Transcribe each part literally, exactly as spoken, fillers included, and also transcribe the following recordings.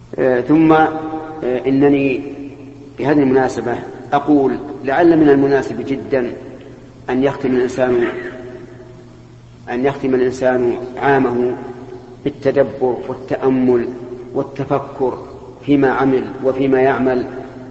آه ثم آه إنني بهذه المناسبة أقول لعل من المناسب جدا أن يختم الإنسان أن يختم الإنسان عامه بالتدبر والتأمل والتفكر فيما عمل وفيما يعمل،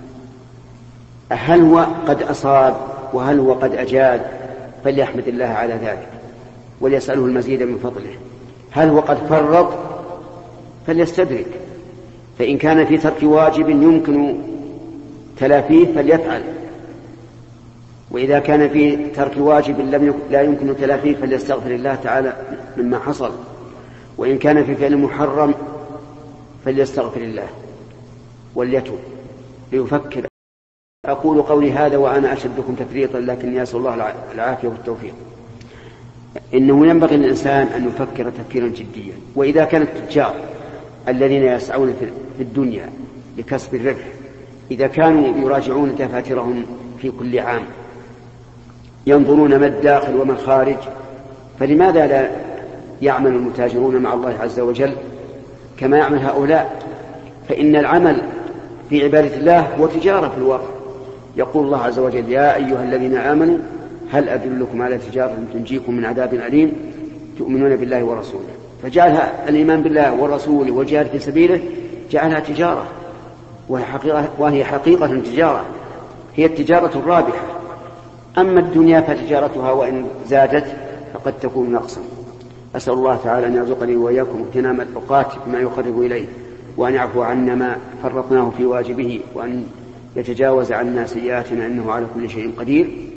هل هو قد أصاب وهل هو قد أجاد، فليحمد الله على ذلك وليسأله المزيد من فضله. هل هو قد فرط فليستدرك، فإن كان في ترك واجب يمكن تلافيه فليفعل، وإذا كان في ترك واجب لم لا يمكن تلافيه فليستغفر الله تعالى مما حصل، وإن كان في فعل محرم فليستغفر الله وليتوب ليفكر. أقول قولي هذا وأنا أشدكم تفريطا، لكن يسأل الله العافية والتوفيق. إنه ينبغي للإنسان أن يفكر تفكيرا جديا. وإذا كان التجار الذين يسعون في الدنيا لكسب الربح إذا كانوا يراجعون دفاترهم في كل عام ينظرون ما الداخل وما الخارج، فلماذا لا يعمل المتاجرون مع الله عز وجل كما يعمل هؤلاء؟ فإن العمل في عبادة الله هو تجارة في الواقع. يقول الله عز وجل: يا أيها الذين آمنوا هل أدلكم على تجارة تنجيكم من عذاب أليم تؤمنون بالله ورسوله. فجعلها الإيمان بالله ورسوله والجهاد في سبيله جعلها تجارة، وهي حقيقة, وهي حقيقة تجارة، هي التجارة الرابحة. أما الدنيا فتجارتها وإن زادت فقد تكون نقصا. أسأل الله تعالى أن يرزقني وإياكم اغتنام الأوقات بما يقرب إليه، وأن يعفو عنا ما فرطناه في واجبه، وأن يتجاوز عنا سيئاتنا إنه على كل شيء قدير.